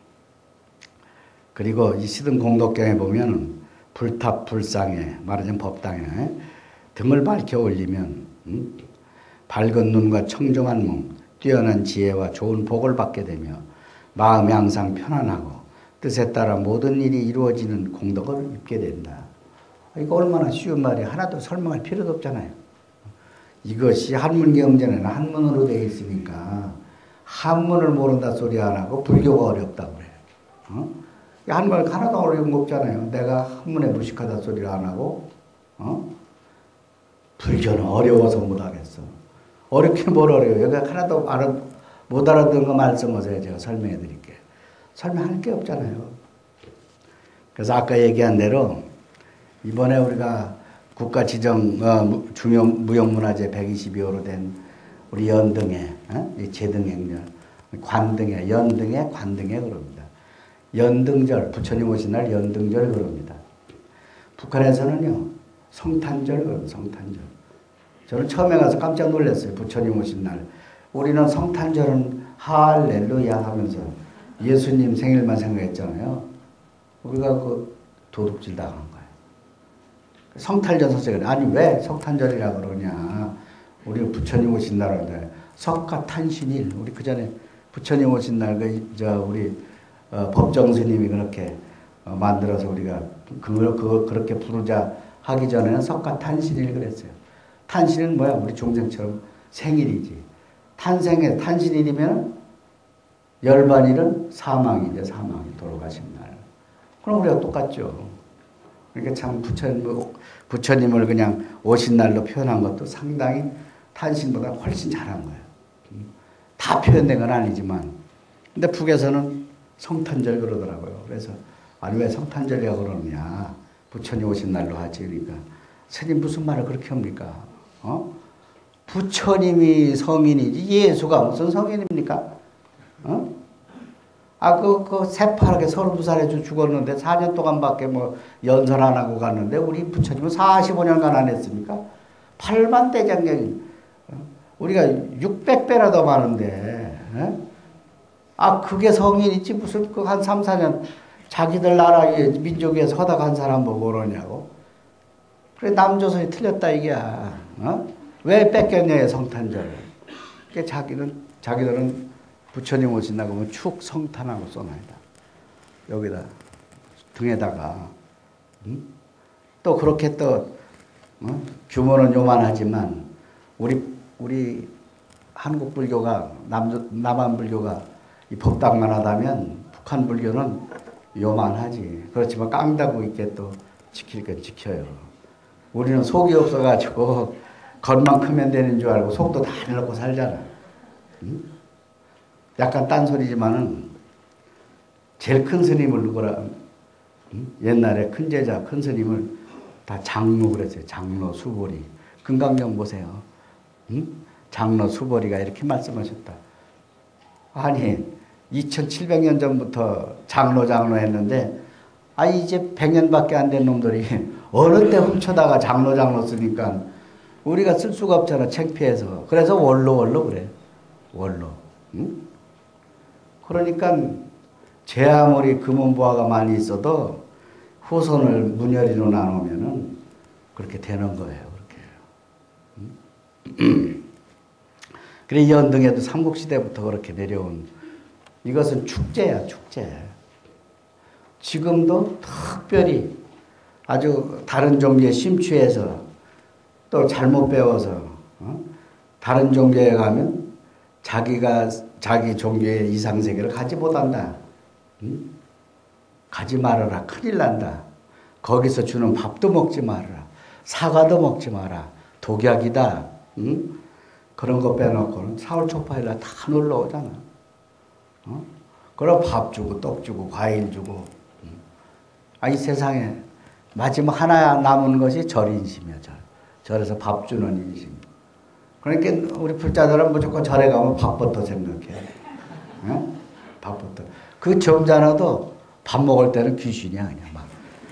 그리고 이 시든 공덕경에 보면 불탑 불상에 말하자면 법당에 등을 밝혀 올리면 밝은 눈과 청정한 몸, 뛰어난 지혜와 좋은 복을 받게 되며 마음이 항상 편안하고 뜻에 따라 모든 일이 이루어지는 공덕을 입게 된다. 이거 얼마나 쉬운 말이에요. 하나도 설명할 필요도 없잖아요. 이것이 한문경전에는 한문으로 되어 있으니까 한문을 모른다 소리 안 하고 불교가 어렵다고 그래요. 어? 한글 하나도 어려운 거 없잖아요. 내가 한문에 무식하다 소리를 안 하고 어? 불교는 어려워서 못하겠어. 어렵게 뭘 어려워요. 여기 하나도 알아, 못 알아듣는 거 말씀하세요. 제가 설명해 드릴게요. 설명할 게 없잖아요. 그래서 아까 얘기한 대로 이번에 우리가 국가 지정 어, 중요 무형문화재 백이십이 호로 된 우리 연등에 어? 이 제등행렬 관등에 연등에 관등에 그럽니다. 연등절 부처님 오신 날 연등절 그럽니다. 북한에서는요 성탄절 그럽니다. 성탄절. 저는 처음에 가서 깜짝 놀랐어요. 부처님 오신 날 우리는 성탄절은 할렐루야 하면서 예수님 생일만 생각했잖아요. 우리가 그 도둑질 당한 거예요. 성탄절 선생님 아니 왜 성탄절이라 그러냐. 우리 부처님 오신 날인데 석가탄신일 우리 그 전에 부처님 오신 날 그 저 우리 어, 법정 스님이 그렇게 어, 만들어서 우리가 그걸 그거 그렇게 부르자 하기 전에는 석가탄신일 그랬어요. 탄신은 뭐야? 우리 중생처럼 생일이지. 탄생에 탄신일이면 열반일은 사망이죠. 사망이 돌아가신 날. 그럼 우리가 똑같죠. 그러니까 참 부처님, 부처님을 그냥 오신 날로 표현한 것도 상당히 탄신보다 훨씬 잘한 거예요. 다 표현된 건 아니지만. 근데 북에서는 성탄절 그러더라고요. 그래서 아니 왜 성탄절이라고 그러느냐. 부처님 오신 날로 하지. 그러니까 스님 무슨 말을 그렇게 합니까? 어? 부처님이 성인이지 예수가 무슨 성인입니까? 어? 아, 그, 그, 새파랗게 서른두 살에 죽었는데 사 년 동안밖에 뭐 연설 안 하고 갔는데 우리 부처님은 사십오 년간 안 했습니까? 팔만 대장경이. 우리가 육백 배나 더 많은데, 에? 아, 그게 성인이지 무슨 그 한 삼, 사 년 자기들 나라에 민족 위해서 하다가 한 사람 보고 그러냐고. 그래, 남조선이 틀렸다 이게야. 어? 왜 뺏겼냐, 성탄절을. 그러니까 자기는, 자기들은 부처님 오신다고 하면 축 성탄하고 써놔야다. 여기다, 등에다가. 응? 또 그렇게 또, 어? 규모는 요만하지만, 우리, 우리 한국 불교가, 남, 남한 불교가 이 법당만 하다면, 북한 불교는 요만하지. 그렇지만 깡다구 있게 또 지킬 건 지켜요. 우리는 속이 없어가지고, 겉만 크면 되는 줄 알고 속도 다 내놓고 살잖아. 응? 약간 딴소리지만은 제일 큰 스님을 누구라 응? 옛날에 큰 제자 큰 스님을 다 장로 그랬어요. 장로 수보리. 금강경 보세요. 응? 장로 수보리가 이렇게 말씀하셨다. 아니 이천칠백 년 전부터 장로 장로 했는데 아 이제 백 년밖에 안 된 놈들이 어느 때 훔쳐다가 장로 장로 쓰니까 우리가 쓸 수가 없잖아. 창피해서. 그래서 원로 원로 그래. 원로. 응? 그러니까 제 아무리 금은보화가 많이 있어도 후손을 문열이로 나누면은 그렇게 되는 거예요. 그렇게. 응? 그래 연등에도 삼국시대부터 그렇게 내려온 이것은 축제야. 축제. 지금도 특별히 아주 다른 종교에 심취해서 또 잘못 배워서 어? 다른 종교에 가면 자기가 자기 종교의 이상세계를 가지 못한다. 응? 가지 말아라. 큰일 난다. 거기서 주는 밥도 먹지 말아라. 사과도 먹지 마라. 독약이다. 응? 그런 거 빼놓고는 사월 초파일날 다 놀러 오잖아. 어? 그럼 밥 주고 떡 주고 과일 주고. 응? 아, 이 세상에 마지막 하나 남은 것이 절인심이야. 절. 절에서 밥 주는 인심. 그러니까 우리 불자들은 무조건 절에 가면 밥부터 생각해. 어? 밥부터. 그 점잖아도 밥 먹을 때는 귀신이야 그냥 막.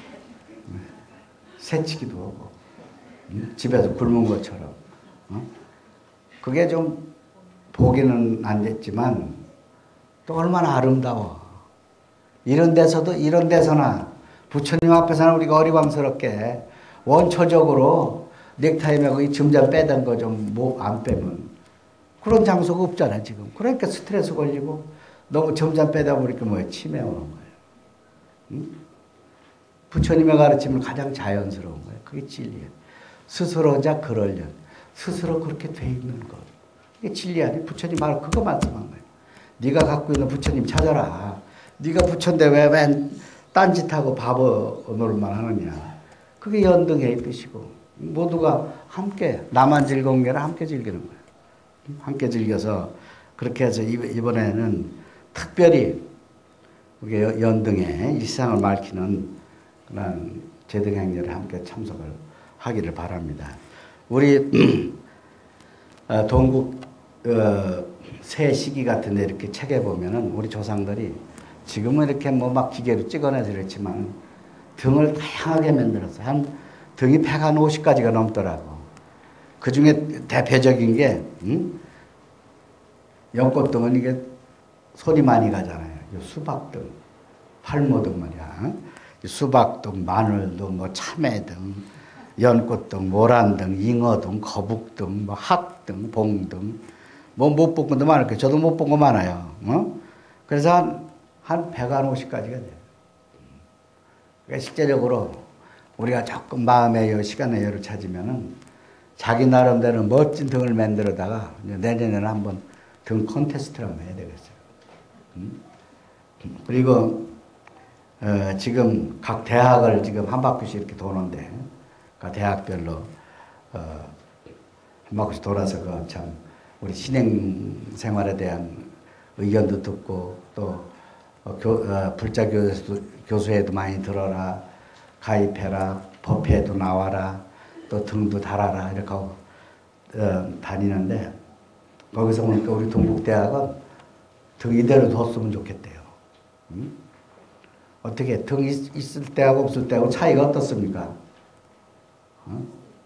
새치기도 하고. 응? 집에서 굶은 것처럼. 어? 그게 좀 보기는 안 됐지만 또 얼마나 아름다워. 이런 데서도 이런 데서나 부처님 앞에서는 우리가 어리광스럽게 원초적으로 넥타이 매고 이 점자 빼던 거 좀 뭐 안 빼면 그런 장소가 없잖아 지금. 그러니까 스트레스 걸리고 너무 점자 빼다 보니까 뭐야 치매 오는 거예요. 응? 부처님의 가르침은 가장 자연스러운 거예요. 그게 진리예요. 스스로자 그럴련. 스스로 그렇게 돼 있는 것. 이게 진리 아니에요. 부처님 바로 그거 말씀한 거예요. 네가 갖고 있는 부처님 찾아라. 네가 부처인데 왜 왜 딴짓하고 바보 노릇만 하느냐. 그게 연등의 뜻이고 모두가 함께 나만 즐거운 게 아니라 함께 즐기는 거예요. 함께 즐겨서 그렇게 해서 이번에는 특별히 우리 연등의 일상을 밝히는 그런 제등행렬에 함께 참석을 하기를 바랍니다. 우리 동국 새 시기 같은데 이렇게 책에 보면은 우리 조상들이 지금은 이렇게 뭐 막 기계로 찍어내서 그렇지만 등을 다양하게 만들었어요. 한 등이 백한 오십 가지가 넘더라고. 그 중에 대표적인 게 응? 연꽃등은 이게 손이 많이 가잖아요. 수박등, 팔모등 말이야. 수박등, 마늘등, 뭐 참외등, 연꽃등, 모란등, 잉어등, 거북등, 뭐 학등, 봉등, 뭐 못 본 것도 많을 거예요. 저도 못 본 거 많아요. 어? 그래서 한, 한 백한 오십 가지가 돼요. 그러니까 실제적으로 우리가 조금 마음의 여, 시간의 여유를 찾으면은 자기 나름대로 멋진 등을 만들어다가 내년에는 한번 등 콘테스트를 한번 해야 되겠어요. 음? 그리고 어, 지금 각 대학을 지금 한 바퀴씩 이렇게 도는데, 각 대학별로 어, 한 바퀴씩 돌아서 그 참 우리 신행 생활에 대한 의견도 듣고 또 어, 교, 어, 불자 교수, 교수회도 많이 들어라, 가입해라, 법회도 나와라, 또 등도 달아라 이렇게 하고 어, 다니는데, 거기서 보니까 우리 동국대학은 등 이대로 뒀으면 좋겠대요. 응? 어떻게 등 있, 있을 때하고 없을 때하고 차이가 어떻습니까? 어?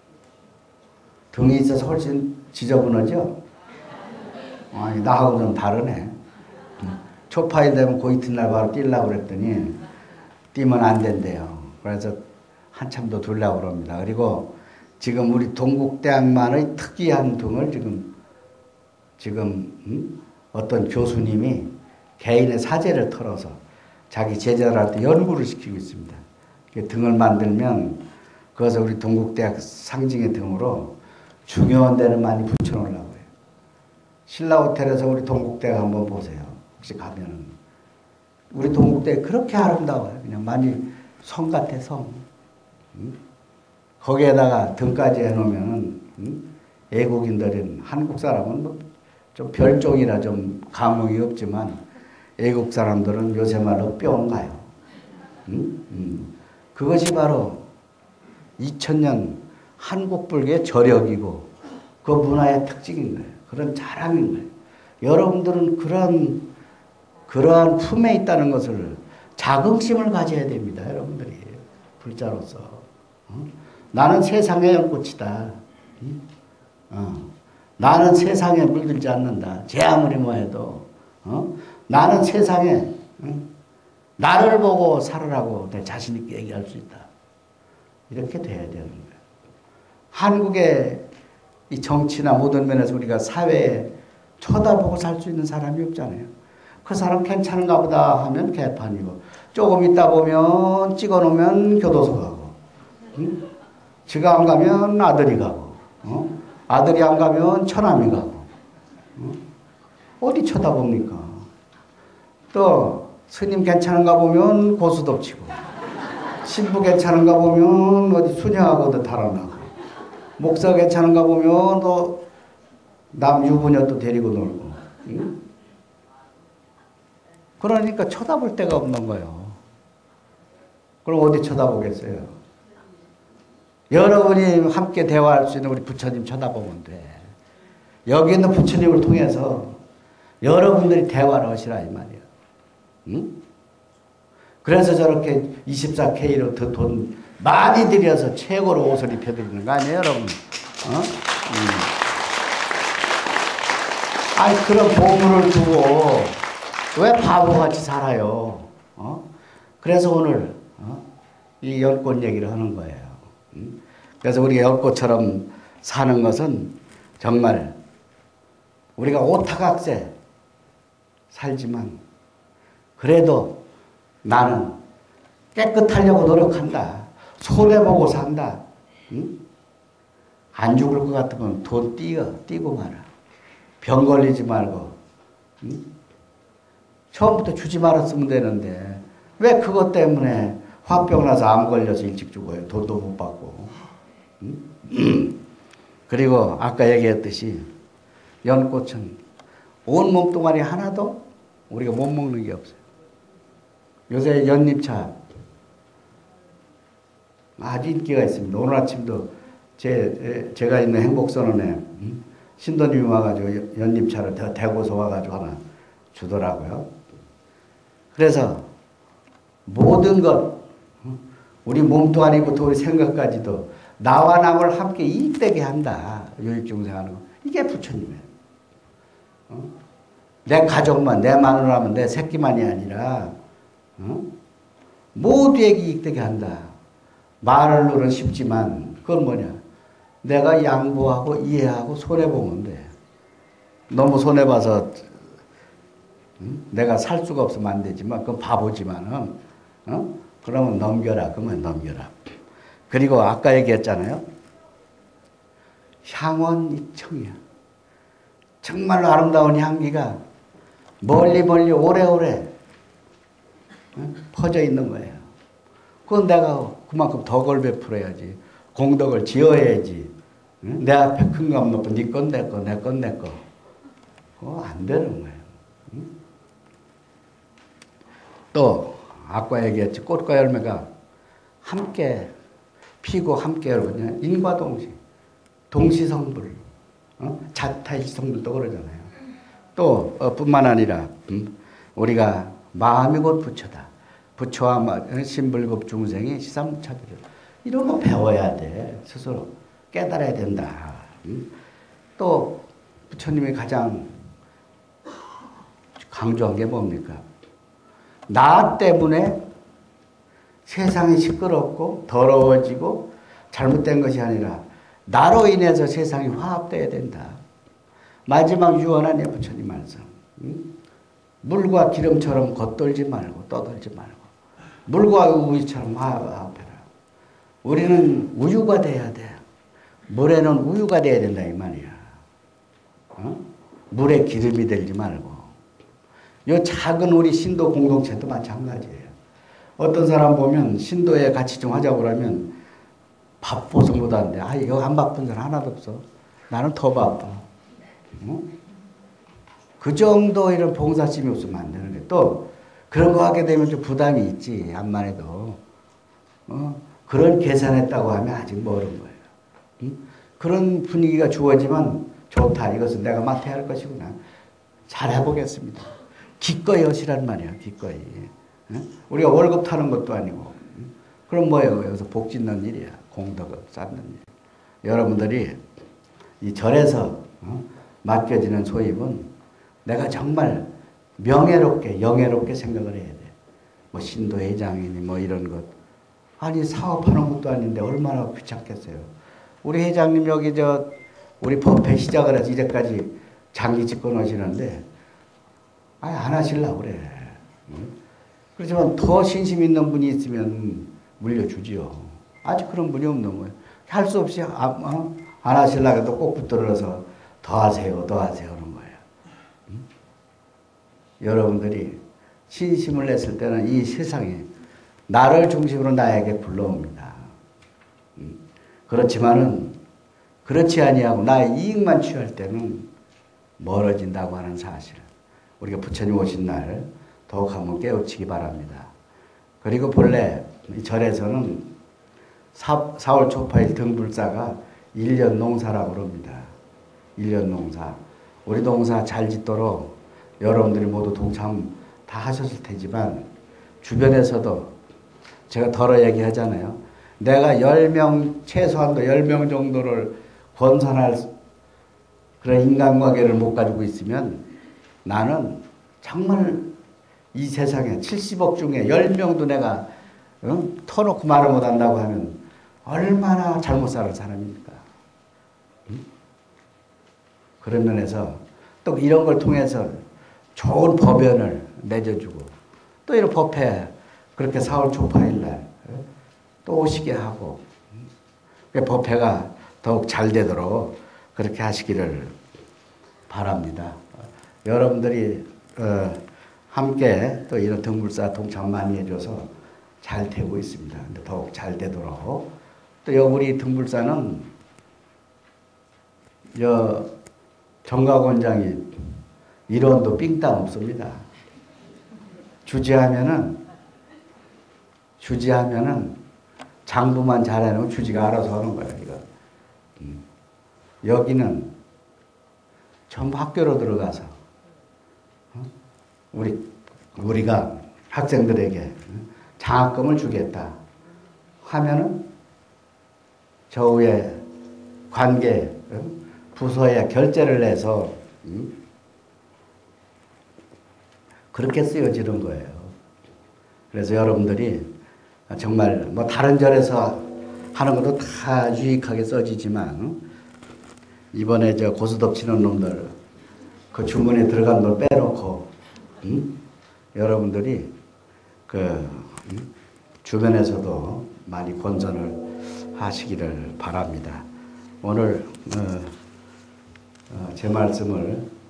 등이 있어서 훨씬 지저분하죠? 아니, 나하고 좀 다르네. 초파일 되면 그 이튿날 바로 뛰려고 그랬더니 뛰면 안 된대요. 그래서 한참 더 둘라고 그럽니다. 그리고 지금 우리 동국대학만의 특이한 등을 지금 지금 음? 어떤 교수님이 개인의 사재를 털어서 자기 제자들한테 연구를 시키고 있습니다. 등을 만들면 그것을 우리 동국대학 상징의 등으로 중요한 데는 많이 붙여놓으려고 해요. 신라호텔에서 우리 동국대학 한번 보세요. 혹시 가면은 우리 동국대학 그렇게 아름다워요. 그냥 많이 성 같아, 성. 응? 거기에다가 등까지 해놓으면은 응? 외국인들은 한국 사람은 뭐 좀 별종이라 좀 감흥이 없지만 외국 사람들은 요새 말로 뿅가요. 응? 응. 그것이 바로 이천 년 한국 불교의 저력이고 그 문화의 특징인 거예요. 그런 자랑인 거예요. 여러분들은 그런 그러한 품에 있다는 것을 자긍심을 가져야 됩니다. 여러분들이 불자로서 어? 나는 세상의 연꽃이다. 응? 어. 나는 세상에 물들지 않는다. 제 아무리 뭐해도 어? 나는 세상에 응? 나를 보고 살으라고 내 자신 있게 얘기할 수 있다. 이렇게 돼야 되는 거예요. 한국의 이 정치나 모든 면에서 우리가 사회에 쳐다보고 살 수 있는 사람이 없잖아요. 그 사람 괜찮은가 보다 하면 개판이고, 조금 있다 보면 찍어놓으면 교도소 가고, 응? 지가 안 가면 아들이 가고, 어? 아들이 안 가면 처남이 가고, 어? 어디 쳐다봅니까? 또 스님 괜찮은가 보면 고수도 치고, 신부 괜찮은가 보면 어디 수녀하고도 달아나고, 목사 괜찮은가 보면 또 남 유부녀 또 데리고 놀고. 응? 그러니까 쳐다볼 데가 없는 거예요. 그럼 어디 쳐다보겠어요? 여러분이 함께 대화할 수 있는 우리 부처님 쳐다보면 돼. 여기 있는 부처님을 통해서 여러분들이 대화를 하시라 이 말이야. 응? 그래서 저렇게 이십사 케이로 더 돈 많이 들여서 최고로 옷을 입혀드리는 거 아니에요, 여러분? 어? 응. 아니, 그런 보물을 두고 왜 바보같이 살아요? 어? 그래서 오늘 어? 이 연꽃 얘기를 하는 거예요. 응? 그래서 우리가 연꽃처럼 사는 것은 정말 우리가 오타각세 살지만 그래도 나는 깨끗하려고 노력한다. 손해보고 산다. 응? 안 죽을 것 같으면 돈 띄어, 띄고 마라. 병 걸리지 말고. 응? 처음부터 주지 말았으면 되는데 왜 그것 때문에 화병 나서 암 걸려서 일찍 죽어요. 돈도 못 받고. 응? 그리고 아까 얘기했듯이 연꽃은 온 몸뚱아리 하나도 우리가 못 먹는 게 없어요. 요새 연잎차 아주 인기가 있습니다. 오늘 아침도 제, 제가 있는 행복선언에 신도님이 와가지고 연잎차를 대고서 와가지고 하나 주더라고요. 그래서 모든 것, 우리 몸뚱아리부터 우리 생각까지도 나와 남을 함께 이익되게 한다. 유익중생하는 거. 이게 부처님이에요. 어? 내 가족만, 내 마누라면 내 새끼만이 아니라 어? 모두에게 이익되게 한다. 말로는 쉽지만 그건 뭐냐. 내가 양보하고 이해하고 손해보면 돼. 너무 손해봐서 응? 내가 살 수가 없으면 안 되지만 그건 바보지만은 어? 그러면 넘겨라. 그러면 넘겨라. 그리고 아까 얘기했잖아요. 향원 이청이야. 정말로 아름다운 향기가 멀리 멀리 오래오래 퍼져 있는 거예요. 그건 내가 그만큼 덕을 베풀어야지. 공덕을 지어야지. 내 앞에 큰 거 놓고 네 건 내 거, 내 건 내 거. 그거 안 되는 거예요. 또 아까 얘기했지. 꽃과 열매가 함께 피고 함께 열거든요. 인과동시. 동시성불. 어? 자타일성불도 그러잖아요. 또 어, 뿐만 아니라 음, 우리가 마음이 곧 부처다. 부처와 신불급 중생이 시삼차비를 이런 거 배워야 돼. 스스로 깨달아야 된다. 음? 또 부처님이 가장 강조한 게 뭡니까? 나 때문에 세상이 시끄럽고 더러워지고 잘못된 것이 아니라 나로 인해서 세상이 화합돼야 된다. 마지막 유언하네 부처님 말씀. 응? 물과 기름처럼 겉돌지 말고 떠돌지 말고 물과 우유처럼 화합해라. 우리는 우유가 돼야 돼. 물에는 우유가 돼야 된다 이 말이야. 어? 물에 기름이 되지 말고. 요 작은 우리 신도 공동체도 마찬가지예요. 어떤 사람 보면 신도에 같이 좀 하자고 그러면 바빠서 못하는데 아 이거 안 바쁜 사람 하나도 없어. 나는 더 바빠. 어? 그 정도 이런 봉사심이 없으면 안 되는 거예요. 또 그런 거 하게 되면 좀 부담이 있지. 암만 해도. 어? 그런 계산했다고 하면 아직 멀은 거예요. 응? 그런 분위기가 주어지면 좋다. 이것은 내가 맡아야 할 것이구나. 잘해보겠습니다. 기꺼이 하시란 말이야. 기꺼이. 응? 우리가 월급 타는 것도 아니고. 응? 그럼 뭐예요? 여기서 복 짓는 일이야. 공덕을 쌓는 일. 여러분들이 이 절에서 어? 맡겨지는 소입은 내가 정말 명예롭게 영예롭게 생각을 해야 돼. 뭐 신도회장이니 뭐 이런 것. 아니 사업하는 것도 아닌데 얼마나 귀찮겠어요. 우리 회장님 여기 저 우리 법회 시작을 해서 이제까지 장기 집권 하시는데 아니 안 하시려고 그래. 응? 그렇지만 더 신심 있는 분이 있으면 물려주지요. 아직 그런 분이 없는 거예요. 할 수 없이 아, 어? 안 하시려고 해도 꼭 붙들어서 더 하세요. 더 하세요. 그런 거예요. 응? 여러분들이 신심을 냈을 때는 이 세상에 나를 중심으로 나에게 불러옵니다. 응? 그렇지만은 그렇지 아니하고 나의 이익만 취할 때는 멀어진다고 하는 사실. 우리가 부처님 오신 날 더욱 한번 깨우치기 바랍니다. 그리고 본래 이 절에서는 사, 사월 초파일 등불사가 일 년 농사라고 그럽니다. 일 년 농사. 우리 농사 잘 짓도록 여러분들이 모두 동참 다 하셨을 테지만 주변에서도 제가 덜어 얘기하잖아요. 내가 열 명, 최소한도 열 명 정도를 권선할 그런 인간관계를 못 가지고 있으면 나는 정말 이 세상에 칠십억 중에 열 명도 내가 어? 터놓고 말을 못한다고 하면 얼마나 잘못 사는 사람입니까? 응? 그런 면에서 또 이런 걸 통해서 좋은 법연을 내줘주고 또 이런 법회 그렇게 사월 초파일날 또 오시게 하고 법회가 더욱 잘 되도록 그렇게 하시기를 바랍니다. 여러분들이 어, 함께 또 이런 등불사 동참 많이 해줘서 잘 되고 있습니다. 더욱 잘 되도록 또 우리 등불사는 여 정각원장이 일원도 삥땅 없습니다. 주지하면은 주지하면은 장부만 잘해놓으면 주지가 알아서 하는 거예요. 이거. 음. 여기는 전부 학교로 들어가서 어? 우리 우리가 학생들에게 장학금을 주겠다 하면은 저 위에 관계 부서에 결제를 내서 음? 그렇게 쓰여지는 거예요. 그래서 여러분들이 정말 뭐 다른 절에서 하는 것도 다 유익하게 써지지만 이번에 저 고스톱 치는 놈들 그 주문에 들어간 걸 빼놓고 음? 여러분들이 그 음? 주변에서도 많이 권선을 하시기를 바랍니다. 오늘 어, 어, 제 말씀을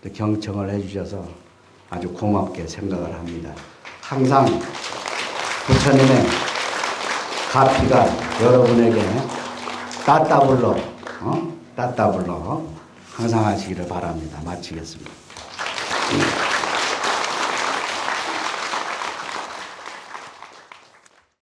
또 경청을 해주셔서 아주 고맙게 생각을 합니다. 항상 부처님의 가피가 여러분에게 따따블로 어? 따따블로 항상 하시기를 바랍니다. 마치겠습니다.